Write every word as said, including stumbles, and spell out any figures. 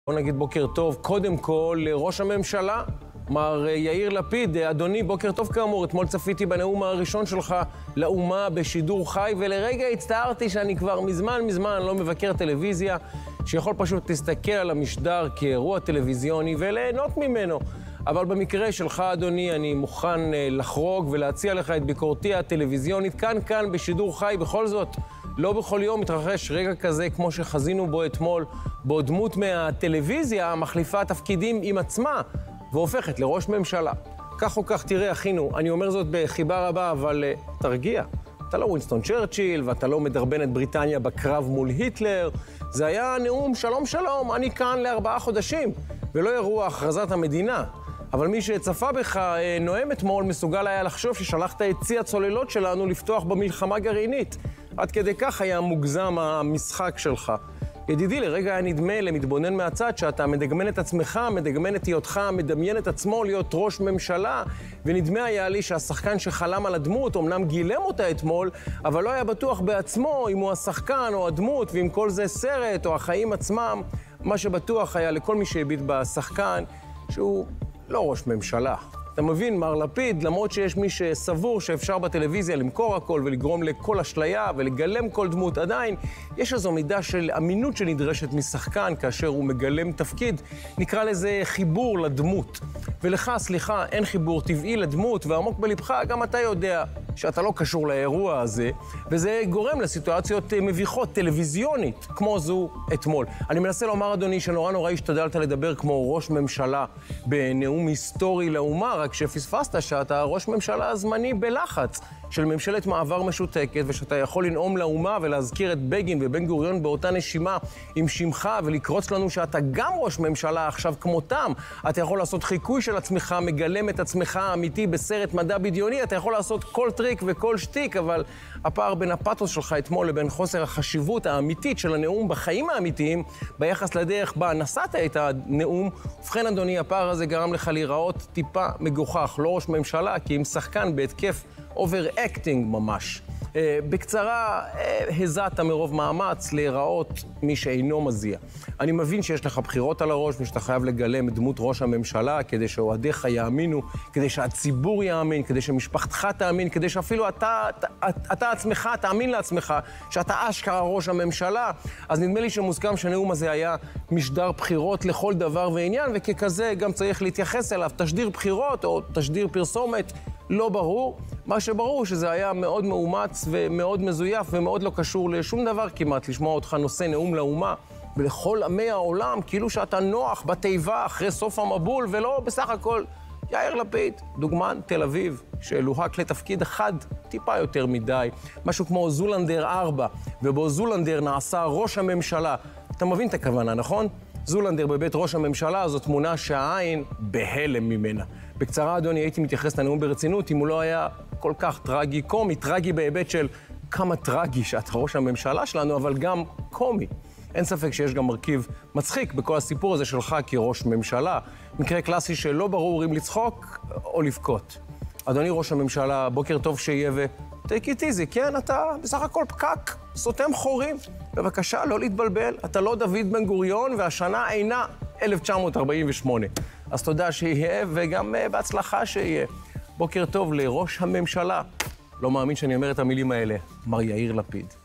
בוא נגיד בוקר טוב, קודם כל לראש הממשלה, מר יאיר לפיד. אדוני, בוקר טוב כאמור. אתמול צפיתי בנאום הראשון שלך לאומה בשידור חי, ולרגע הצטערתי שאני כבר מזמן מזמן לא מבקר טלוויזיה, שיכול פשוט להסתכל על המשדר כאירוע טלוויזיוני וליהנות ממנו. אבל במקרה שלך, אדוני, אני מוכן לחרוג ולהציע לך את ביקורתי הטלוויזיונית כאן כאן בשידור חי. בכל זאת, לא בכל יום מתרחש רגע כזה כמו שחזינו בו אתמול, בו דמות מהטלוויזיה מחליפה תפקידים עם עצמה והופכת לראש ממשלה. כך או כך, תראה, אחינו, אני אומר זאת בחיבה רבה, אבל uh, תרגיע. אתה לא ווינסטון צ'רצ'יל, ואתה לא מדרבן את בריטניה בקרב מול היטלר. זה היה נאום שלום שלום, אני כאן לארבעה חודשים, ולא אירוע הכרזת המדינה. אבל מי שצפה בך נואם אתמול מסוגל היה לחשוב ששלחת את צי הצוללות שלנו לפתוח במלחמה גרעינית. עד כדי כך היה מוגזם המשחק שלך. ידידי, לרגע היה נדמה למתבונן מהצד שאתה מדגמן את עצמך, מדגמן את היותך, מדמיין את עצמו להיות ראש ממשלה, ונדמה היה לי שהשחקן שחלם על הדמות, אמנם גילם אותה אתמול, אבל לא היה בטוח בעצמו אם הוא השחקן או הדמות, ואם כל זה סרט או החיים עצמם. מה שבטוח היה לכל מי שהביט בשחקן שהוא לא ראש ממשלה. אתה מבין, מר לפיד, למרות שיש מי שסבור שאפשר בטלוויזיה למכור הכל ולגרום לכל אשליה ולגלם כל דמות, עדיין יש איזו מידה של אמינות שנדרשת משחקן כאשר הוא מגלם תפקיד. נקרא לזה חיבור לדמות. ולך, סליחה, אין חיבור טבעי לדמות, ועמוק בלבך גם אתה יודע שאתה לא קשור לאירוע הזה, וזה גורם לסיטואציות מביכות טלוויזיונית, כמו זו אתמול. אני מנסה לומר, אדוני, שנורא נורא השתדלת לדבר כמו ראש ממשלה בנאום היסטורי לאומה, רק שפספסת שאתה ראש ממשלה זמני בלחץ של ממשלת מעבר משותקת, ושאתה יכול לנאום לאומה ולהזכיר את בגין ובן גוריון באותה נשימה עם שמך, ולקרוץ לנו שאתה גם ראש ממשלה עכשיו כמותם. אתה יכול לעשות חיקוי של עצמך, מגלם את עצמך האמיתי בסרט מדע בדיוני, אתה יכול לעשות כל טריק וכל שטיק, אבל הפער בין הפאתוס שלך אתמול לבין חוסר החשיבות האמיתית של הנאום בחיים האמיתיים, ביחס לדרך בה נשאת את הנאום, ובכן, אדוני, הפער הזה גרם לך להיראות טיפה מגוחך, לא ראש ממשלה, כי עם שחקן בהתקף אובר-אקטינג ממש. Uh, בקצרה, uh, הזעת מרוב מאמץ להיראות מי שאינו מזיע. אני מבין שיש לך בחירות על הראש ושאתה חייב לגלם את דמות ראש הממשלה כדי שאוהדיך יאמינו, כדי שהציבור יאמין, כדי שמשפחתך תאמין, כדי שאפילו אתה, אתה, אתה עצמך תאמין לעצמך שאתה אשכרה ראש הממשלה. אז נדמה לי שמוסכם שהנאום הזה היה משדר בחירות לכל דבר ועניין, וככזה גם צריך להתייחס אליו. תשדיר בחירות או תשדיר פרסומת, לא ברור. מה שברור שזה היה מאוד מאומץ ומאוד מזויף ומאוד לא קשור לשום דבר כמעט, לשמוע אותך נושא נאום לאומה ולכל עמי העולם, כאילו שאתה נוח בתיבה אחרי סוף המבול, ולא בסך הכל יאיר לפיד, דוגמן תל אביב, שלוהק לתפקיד אחד טיפה יותר מדי, משהו כמו זולנדר ארבע, ובו זולנדר נעשה ראש הממשלה. אתה מבין את הכוונה, נכון? זולנדר בבית ראש הממשלה זו תמונה שהעין בהלם ממנה. בקצרה, אדוני, הייתי מתייחס לנאום ברצינות אם הוא לא היה כל כך טרגי קומי, טרגי בהיבט של כמה טרגי שאתה ראש הממשלה שלנו, אבל גם קומי. אין ספק שיש גם מרכיב מצחיק בכל הסיפור הזה שלך כראש ממשלה. מקרה קלאסי שלא ברור אם לצחוק או לבכות. אדוני ראש הממשלה, בוקר טוב שיהיה ו... take it easy, כן? אתה בסך הכל פקק, סותם חורים. בבקשה, לא להתבלבל. אתה לא דוד בן גוריון, והשנה אינה אלף תשע מאות ארבעים ושמונה. אז תודה שיהיה, וגם uh, בהצלחה שיהיה. בוקר טוב לראש הממשלה. לא מאמין שאני אומר את המילים האלה, מר יאיר לפיד.